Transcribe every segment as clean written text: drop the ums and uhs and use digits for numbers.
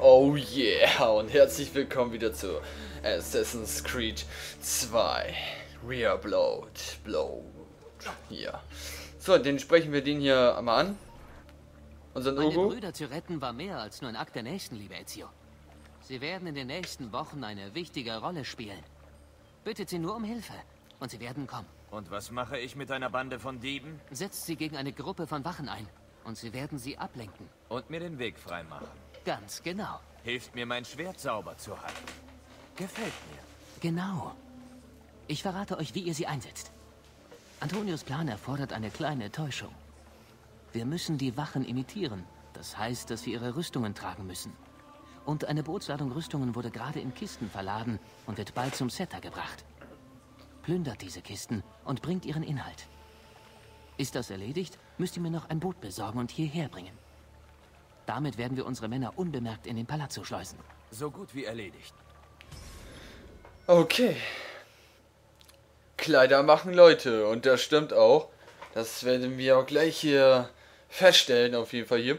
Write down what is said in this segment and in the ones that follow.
Oh yeah, und herzlich willkommen wieder zu Assassin's Creed 2 Rear Blood. Ja. So, den sprechen wir den hier einmal an. Unseren Meine Hugo. Brüder zu retten war mehr als nur ein Akt der Nächstenliebe, Ezio. Sie werden in den nächsten Wochen eine wichtige Rolle spielen. Bittet sie nur um Hilfe und sie werden kommen. Und was mache ich mit einer Bande von Dieben? Setzt sie gegen eine Gruppe von Wachen ein und sie werden sie ablenken. Und mir den Weg freimachen. Ganz genau. Hilft mir, mein Schwert sauber zu halten. Gefällt mir. Genau. Ich verrate euch, wie ihr sie einsetzt. Antonius Plan erfordert eine kleine Täuschung. Wir müssen die Wachen imitieren. Das heißt, dass wir ihre Rüstungen tragen müssen. Und eine Bootsladung Rüstungen wurde gerade in Kisten verladen und wird bald zum Setter gebracht. Plündert diese Kisten und bringt ihren Inhalt. Ist das erledigt, müsst ihr mir noch ein Boot besorgen und hierher bringen. Damit werden wir unsere Männer unbemerkt in den Palazzo schleusen. So gut wie erledigt. Okay. Kleider machen Leute. Und das stimmt auch. Das werden wir auch gleich hier feststellen, auf jeden Fall hier.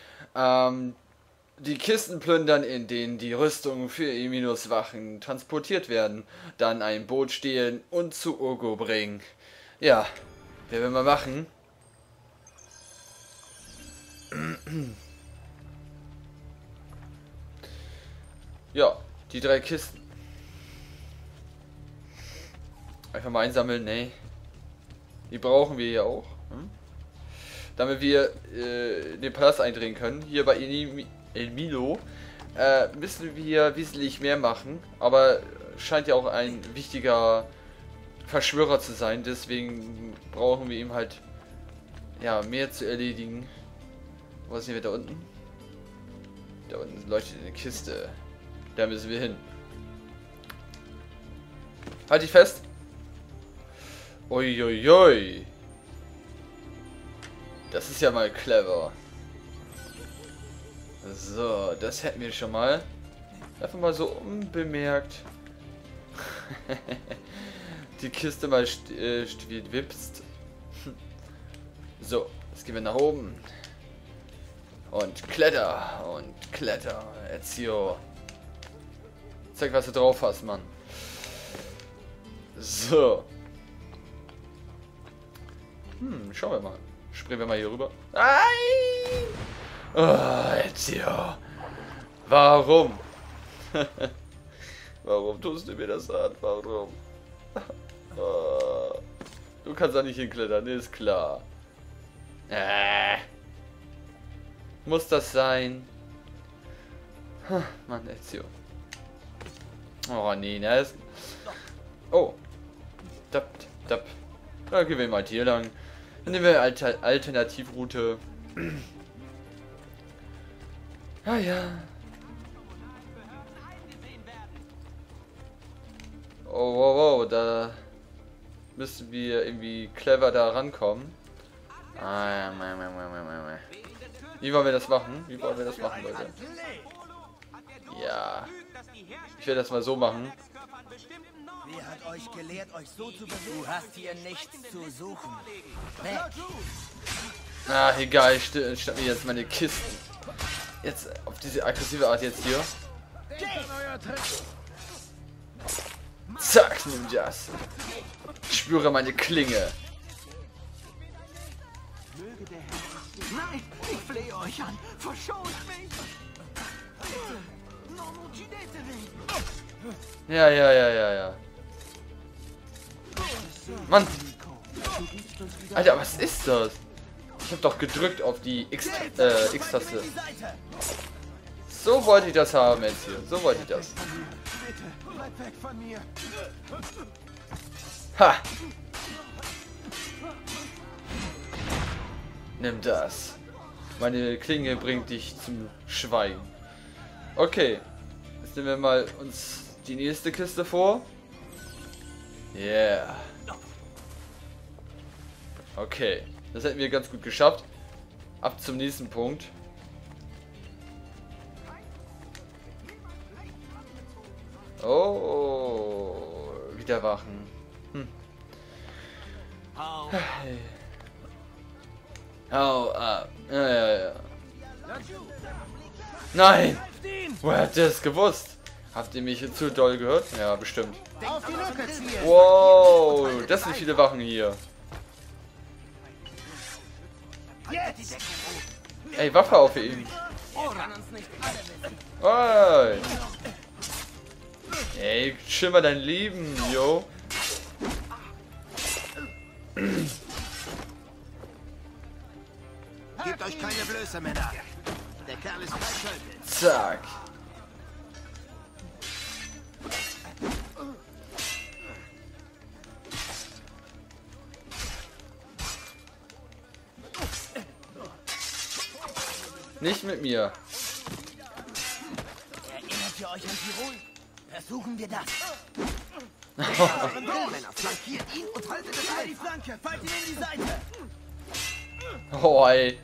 Die Kisten plündern, in denen die Rüstungen für Eminos Wachen transportiert werden. Dann ein Boot stehlen und zu Urgo bringen. Ja, werden wir mal machen. Ja, die 3 Kisten. Einfach mal einsammeln, ne. Die brauchen wir ja auch. Damit wir in den Palast eindringen können. Hier bei Emino müssen wir wesentlich mehr machen. Aber scheint ja auch ein wichtiger Verschwörer zu sein. Deswegen brauchen wir ihm halt ja mehr zu erledigen. Was sehen wir da unten? Da unten leuchtet eine Kiste. Da müssen wir hin. Halt dich fest. Uiuiui. Das ist ja mal clever. So, das hätten wir schon mal. Einfach mal so unbemerkt. Die Kiste mal wipst. So, jetzt gehen wir nach oben. Und kletter. Und kletter. Ezio. Zeig, was du drauf hast, Mann. So. Schauen wir mal. Springen wir mal hier rüber. Nein! Oh, Ezio. Warum? Warum tust du mir das an? Warum? Oh. Du kannst da nicht hinklettern, ist klar. Muss das sein? Mann, Ezio. Oh, nee, ne? Oh. Dapp. Da gehen wir mal hier lang. Dann nehmen wir eine Alternativroute. Ah ja. Oh, da müssen wir irgendwie clever da rankommen. Wie wollen wir das machen? Leute? Ja. Ich werde das mal so machen. Wer hat euch gelehrt, euch so zu bewegen? Du hast hier nichts zu suchen. Weg. Ah, egal, ich schnapp mir jetzt meine Kisten. Jetzt auf diese aggressive Art jetzt hier. Zack, nimm das. Ich spüre meine Klinge. Nein, ich flehe euch an. Verschont mich. Non uccidetemi. Ja. Mann! Alter, was ist das? Ich hab doch gedrückt auf die X-Taste. So wollte ich das haben jetzt hier. So wollte ich das. Bitte, bleib weg von mir. Ha! Nimm das. Meine Klinge bringt dich zum Schweigen. Okay. Jetzt nehmen wir mal uns die nächste Kiste vor. Yeah. Okay. Das hätten wir ganz gut geschafft. Ab zum nächsten Punkt. Oh. Wieder Wachen. Hau ab. Ja. Nein! Woher hat der das gewusst? Habt ihr mich zu doll gehört? Ja, bestimmt. Auf die Lücke ziehen! Wow, das sind viele Wachen hier. Jetzt! Ey, Waffe auf ihn. Kann uns nicht alle wissen. Ey, chill mal dein Leben, yo. Gebt euch keine Blöße, Männer. Der Kerl ist kaltschuldig. Zack. Nicht mit mir. Erinnert ihr euch an Tirol? Versuchen wir das. Männer, flankiert ihn und haltet es an die Flanke. Fallt ihn in die Seite. Oh, ey.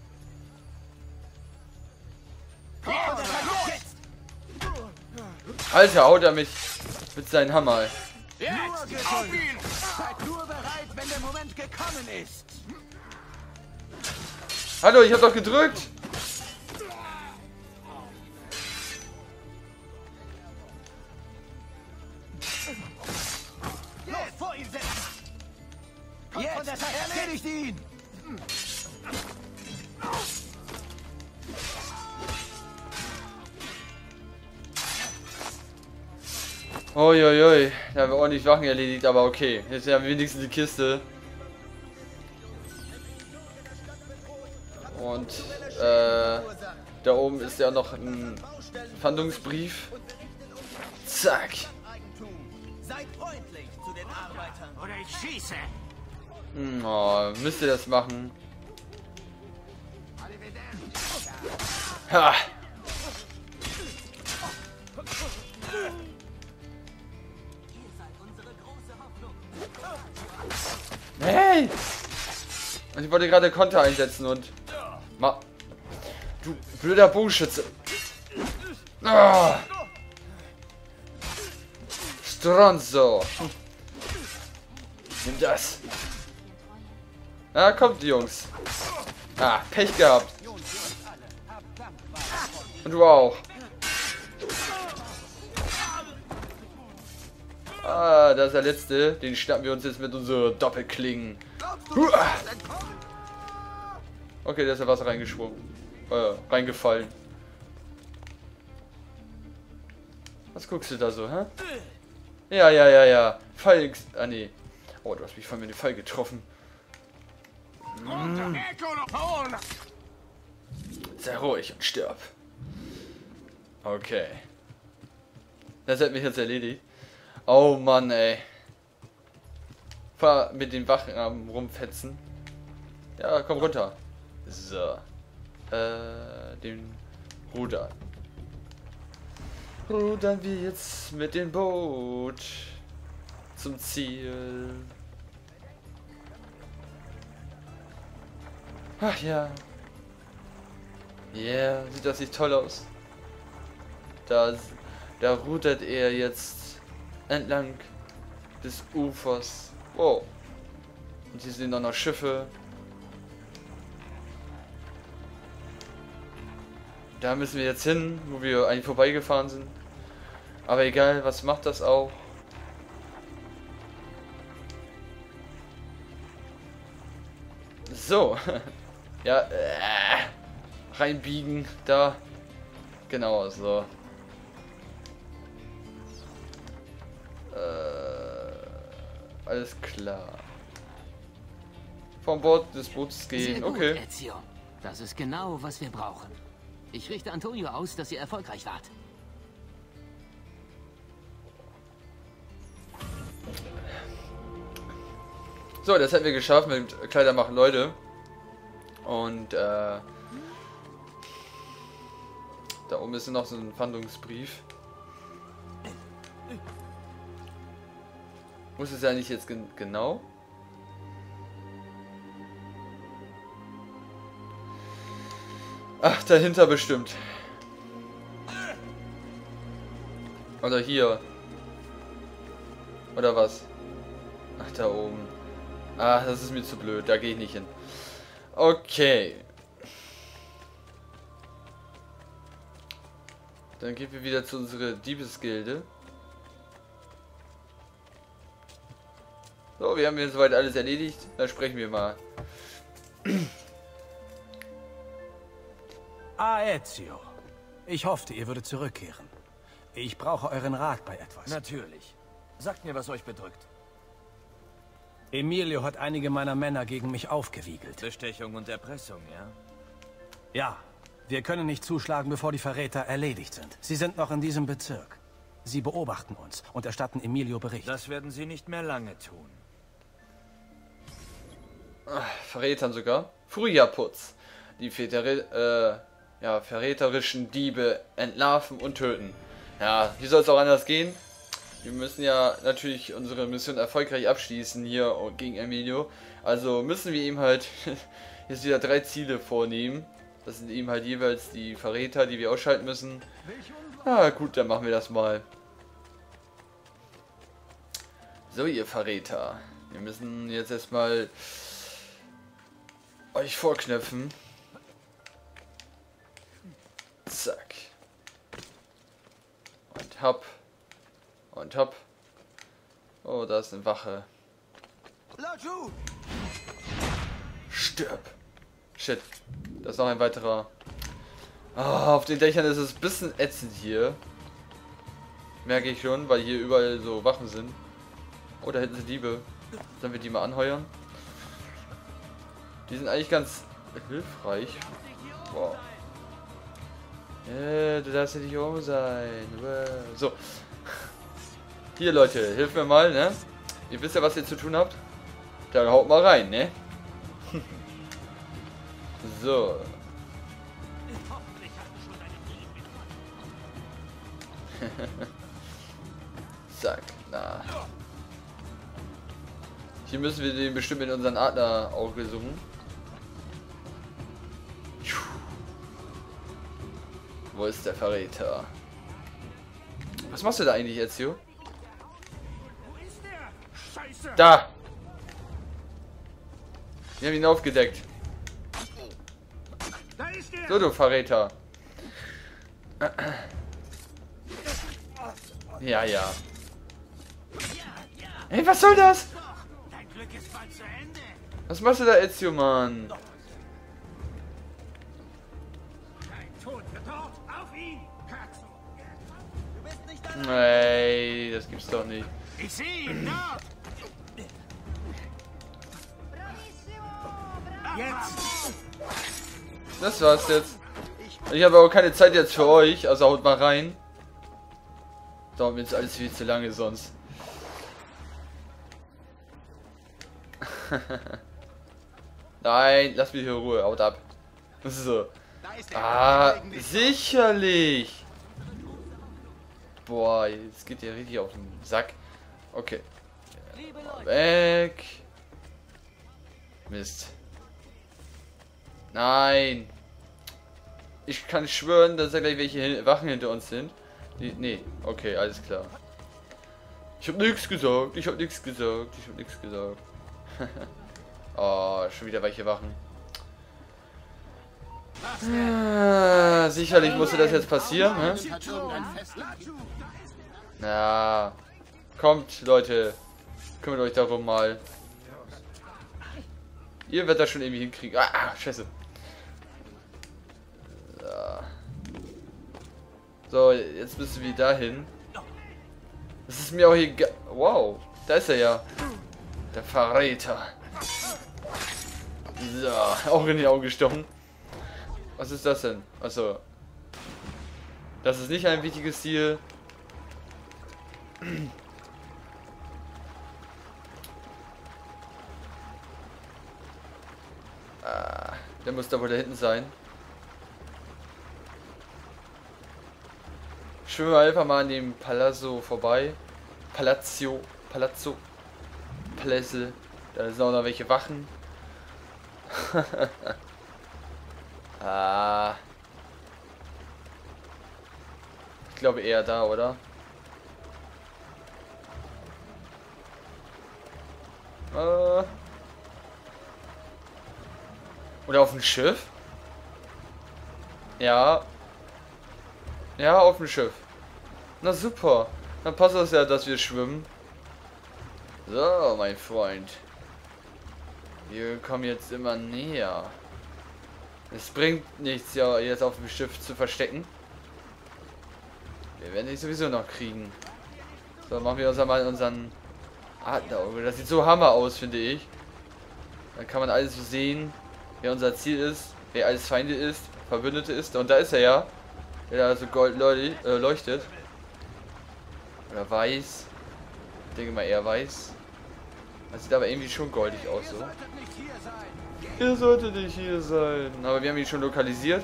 Jetzt! Alter, haut er mich mit seinem Hammer. Jetzt! Auf ihn! Seid nur bereit, wenn der Moment gekommen ist. Hallo, ich hab doch gedrückt. Los, vor ihn setzen! Jetzt! Erledigt ihn! Uiuiui, da haben wir ordentlich Wachen erledigt, aber okay. Jetzt haben wir wenigstens die Kiste. Und da oben ist ja noch ein Fahndungsbrief. Zack. Seid freundlich zu den Arbeitern. Oder ich schieße. Oh, müsst ihr das machen? Ha! Hey! Und ich wollte gerade Konter einsetzen und... Du blöder Bogenschütze! Ah! Stronzo! Nimm das! Ah, kommt, Jungs! Ah, Pech gehabt! Und du auch! Ah, das ist der letzte. Den schnappen wir uns jetzt mit unseren Doppelklingen. Okay, da ist ja Wasser reingeschwungen. Reingefallen. Was guckst du da so, hä? Ja. Fall. Ah, nee. Oh, du hast mich voll mit dem Fall getroffen. Sei ruhig und stirb. Okay. Das hat mich jetzt erledigt. Oh Mann, ey. Fahr mit den Wachen am rumfetzen. Ja, komm runter. So. Den Rudern. Rudern wir jetzt mit dem Boot zum Ziel. Ach ja. Yeah, sieht das nicht toll aus? Da rudert er jetzt entlang des Ufers. Wow. Und hier sind auch noch Schiffe. Da müssen wir jetzt hin, wo wir eigentlich vorbeigefahren sind. Aber egal, was macht das auch? So. Ja, reinbiegen, da. Genau, so. Alles klar. Vom Bord des Bootes gehen, Sehr gut, okay. Ezio. Das ist genau, was wir brauchen. Ich richte Antonio aus, dass ihr erfolgreich wart. So, das hätten wir geschafft mit Kleider machen Leute. Und da oben ist noch so ein Fahndungsbrief. Wo ist es eigentlich jetzt genau? Ach, dahinter bestimmt. Oder hier. Oder was? Ach, da oben. Ah, das ist mir zu blöd. Da gehe ich nicht hin. Okay. Dann gehen wir wieder zu unserer Diebesgilde. So, wir haben hier soweit alles erledigt. Dann sprechen wir mal. Ezio. Ich hoffte, ihr würdet zurückkehren. Ich brauche euren Rat bei etwas. Natürlich. Sagt mir, was euch bedrückt. Emilio hat einige meiner Männer gegen mich aufgewiegelt. Bestechung und Erpressung, ja? Ja, wir können nicht zuschlagen, bevor die Verräter erledigt sind. Sie sind noch in diesem Bezirk. Sie beobachten uns und erstatten Emilio Bericht. Das werden sie nicht mehr lange tun. Verrätern sogar. Frühjahrputz. Die verräterischen Diebe entlarven und töten. Ja, wie soll es auch anders gehen? Wir müssen ja natürlich unsere Mission erfolgreich abschließen hier gegen Emilio. Also müssen wir ihm halt jetzt wieder 3 Ziele vornehmen. Das sind eben halt jeweils die Verräter, die wir ausschalten müssen. Ah, gut, dann machen wir das mal. So, ihr Verräter. Wir müssen jetzt erstmal euch vorknöpfen. Zack. Und hopp. Und hopp. Oh, da ist eine Wache. Stirb. Shit. Da ist noch ein weiterer. Ah, auf den Dächern ist es ein bisschen ätzend hier. Merke ich schon, weil hier überall so Wachen sind. Oh, da hinten sind Diebe. Sollen wir die mal anheuern? Die sind eigentlich ganz hilfreich. Wow. Du darfst ja nicht oben sein. So. Hier, Leute, hilft mir mal, ne? Ihr wisst ja, was ihr zu tun habt. Dann haut mal rein, ne? So. Zack, na. Hier müssen wir den bestimmt in unseren Adlerauge suchen. Wo ist der Verräter? Was machst du da eigentlich, Ezio? Da! Wir haben ihn aufgedeckt. So, du Verräter. Ja, ja. Hey, was soll das? Was machst du da, Ezio, Mann? Nee, das gibt's doch nicht. Ich sehe ihn dort! Jetzt! Das war's jetzt. Ich habe auch keine Zeit jetzt für euch, also haut mal rein. Dauert mir jetzt alles viel zu lange sonst. Nein, lass mich hier in Ruhe, haut ab. So. Ah, sicherlich. Boah, jetzt geht der richtig auf den Sack. Okay. Weg. Mist. Nein. Ich kann schwören, dass da gleich welche Wachen hinter uns sind. Nee, okay, alles klar. Ich hab nichts gesagt, ich hab nichts gesagt, ich hab nichts gesagt. Oh, schon wieder welche Wachen. Ah, sicherlich musste das jetzt passieren, ne? Na, kommt, Leute. Kümmert euch darum mal. Ihr werdet das schon irgendwie hinkriegen. Ah, scheiße. So, jetzt müssen wir dahin. Das ist mir auch egal. Wow, da ist er ja. Der Verräter. So, auch in die Augen gestochen. Was ist das denn? Also, das ist nicht ein wichtiges Ziel. Der muss da wohl da hinten sein. Schwimmen wir einfach mal an dem Palazzo vorbei. Palazzo. Plässe. Da sind auch noch welche Wachen. Ich glaube eher da, oder? Oder auf dem Schiff? Ja. Ja, auf dem Schiff. Na super. Dann passt das ja, dass wir schwimmen. So, mein Freund. Wir kommen jetzt immer näher. Es bringt nichts, ja, jetzt auf dem Schiff zu verstecken. Wir werden dich sowieso noch kriegen. So, machen wir uns mal unseren Adlerauge. Das sieht so hammer aus, finde ich. Dann kann man alles so sehen, wer unser Ziel ist, wer alles Feinde ist, Verbündete ist. Und da ist er ja. Der da so gold leuchtet. Oder weiß. Ich denke mal eher weiß. Das sieht aber irgendwie schon goldig aus so. Ihr solltet nicht hier sein. Aber wir haben ihn schon lokalisiert.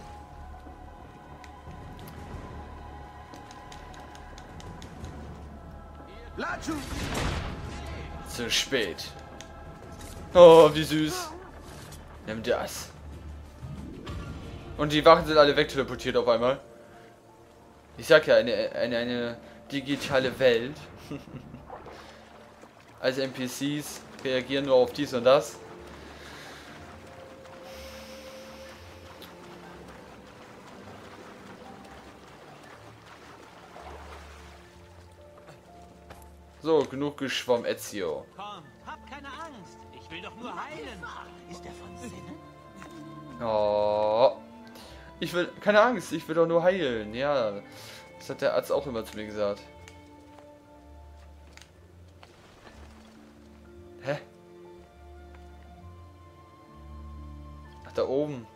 Zu spät. Oh, wie süß. Nimm das. Und die Wachen sind alle wegteleportiert auf einmal. Ich sag ja, eine digitale Welt. Also NPCs reagieren nur auf dies und das. So, genug geschwommen, Ezio. Komm, hab keine Angst. Ich will doch nur heilen. Ist er von Sinnen? Oh. Ich will, keine Angst, ich will doch nur heilen. Ja, das hat der Arzt auch immer zu mir gesagt. Hä? Ach, da oben.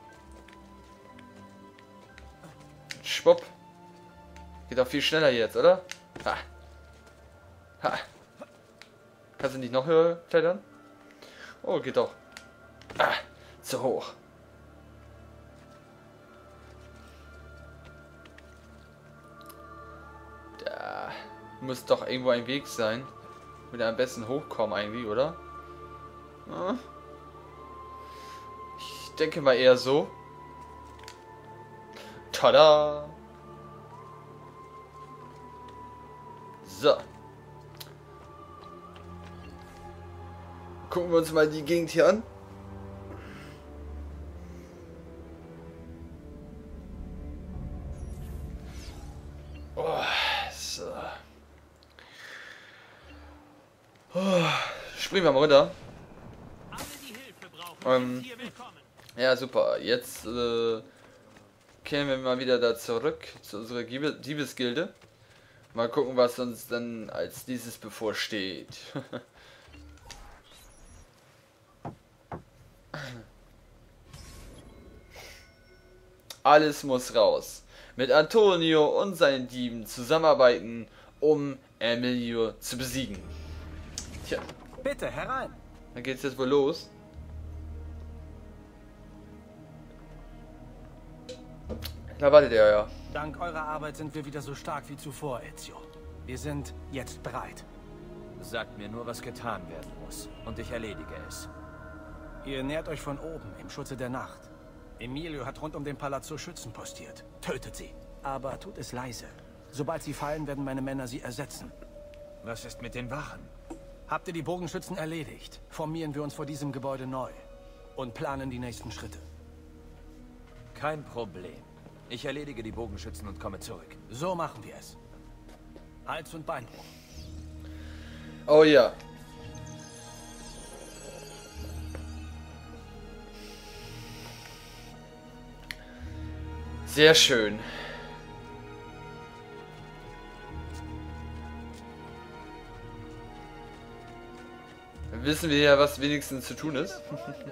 Schwupp. Geht auch viel schneller jetzt, oder? Ha. Ha. Kannst du nicht noch höher klettern? Oh, geht doch. Ah, zu hoch. Da muss doch irgendwo ein Weg sein. Würde am besten hochkommen eigentlich, oder? Hm? Ich denke mal eher so. Tada! So. Gucken wir uns mal die Gegend hier an. Oh, so. Oh, springen wir mal runter. Ja, super. Jetzt kehren wir mal wieder da zurück zu unserer Diebesgilde. Mal gucken, was uns dann als dieses bevorsteht. Alles muss raus. Mit Antonio und seinen Dieben zusammenarbeiten, um Emilio zu besiegen. Tja. Bitte, herein. Dann geht's jetzt wohl los. Da wartet er ja. Dank eurer Arbeit sind wir wieder so stark wie zuvor, Ezio. Wir sind jetzt bereit. Sagt mir nur, was getan werden muss, und ich erledige es. Ihr nähert euch von oben, im Schutze der Nacht. Emilio hat rund um den Palazzo Schützen postiert. Tötet sie. Aber tut es leise. Sobald sie fallen, werden meine Männer sie ersetzen. Was ist mit den Wachen? Habt ihr die Bogenschützen erledigt, formieren wir uns vor diesem Gebäude neu und planen die nächsten Schritte. Kein Problem. Ich erledige die Bogenschützen und komme zurück. So machen wir es. Hals- und Beinbruch. Oh ja. Sehr schön. Dann wissen wir ja, was wenigstens zu tun ist.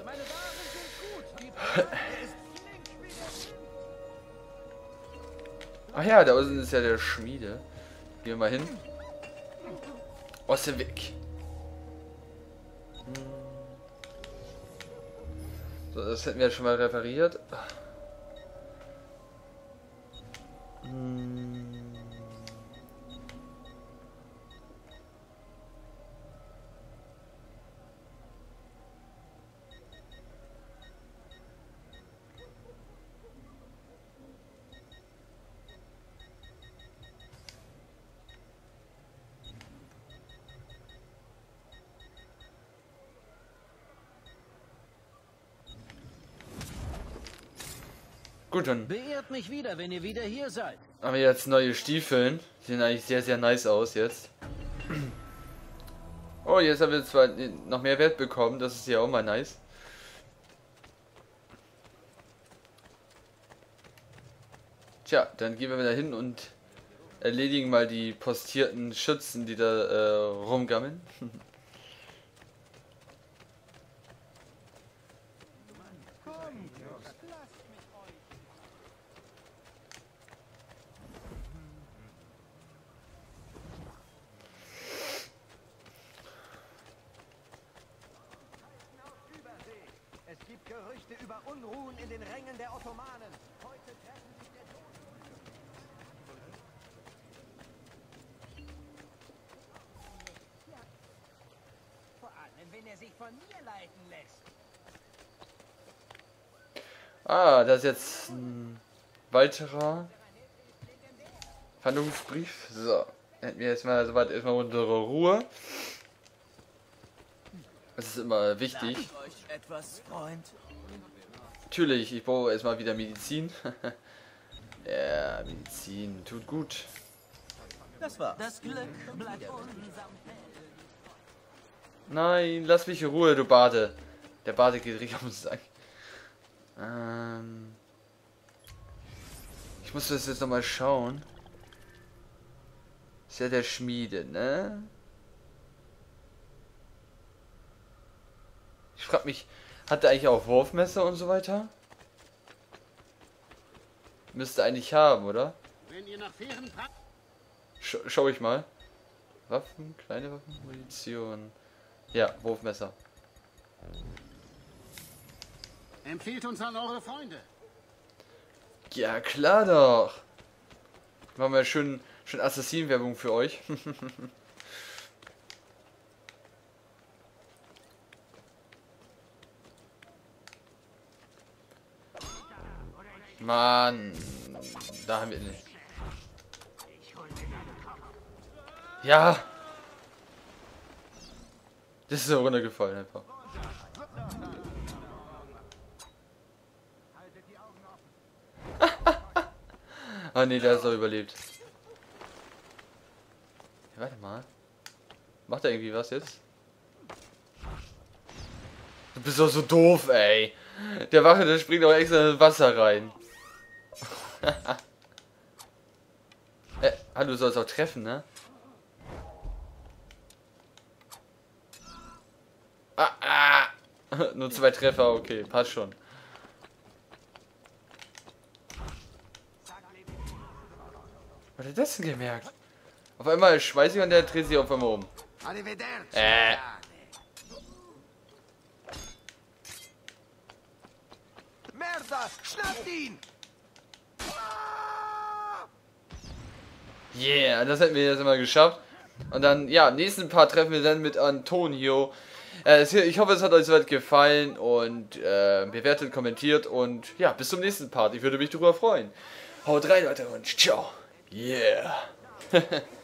Ach ja, da unten ist ja der Schmiede. Gehen wir mal hin. Aus dem Weg. So, das hätten wir schon mal repariert. Gut, dann. Beehrt mich wieder, wenn ihr wieder hier seid. Haben wir jetzt neue Stiefeln. Sehen eigentlich sehr, sehr nice aus jetzt. Oh, jetzt haben wir zwar noch mehr Wert bekommen. Das ist ja auch mal nice. Tja, dann gehen wir wieder hin und erledigen mal die postierten Schützen, die da rumgammeln. Es gibt Gerüchte über Unruhen in den Rängen der Ottomanen. Heute treffen sich der vor allem, wenn er sich von mir leiten lässt. Ah, das ist jetzt ein weiterer Verhandlungsbrief. So, hätten wir jetzt mal soweit erstmal unsere Ruhe. Das ist immer wichtig. Sag ich euch etwas, Freund? Natürlich, ich brauche erstmal wieder Medizin. Ja, Medizin tut gut. Das war. Das Glück bleibt unser Nein, lass mich in Ruhe, du Bade. Der Bade geht richtig auf den Sack. Ich muss das jetzt nochmal schauen. Ist ja der Schmiede, ne? Ich frag mich, hat er eigentlich auch Wurfmesser und so weiter? Müsste eigentlich haben, oder? Schau ich mal. Waffen, kleine Waffen, Munition. Ja, Wurfmesser. Empfehlt uns an eure Freunde. Ja, klar doch. Machen wir schön Assassin-Werbung für euch. Mann, da haben wir nicht. Ja. Das ist ja runtergefallen einfach. Ah ne, der ist doch überlebt. Ja, warte mal. Macht er irgendwie was jetzt? Du bist doch so doof, ey. Der Wache, der springt auch extra in Wasser rein. Hallo, du sollst auch treffen, ne? Nur 2 Treffer, okay, passt schon. Was hat er das denn gemerkt? Auf einmal schmeißt ich und der dreht sich auf einmal um. Merda, schnappt ihn! Yeah, das hätten wir jetzt immer geschafft. Und dann, ja, im nächsten Part treffen wir dann mit Antonio. Ich hoffe, es hat euch soweit gefallen und bewertet, kommentiert und ja, bis zum nächsten Part. Ich würde mich darüber freuen. Haut rein, Leute, und ciao. Yeah.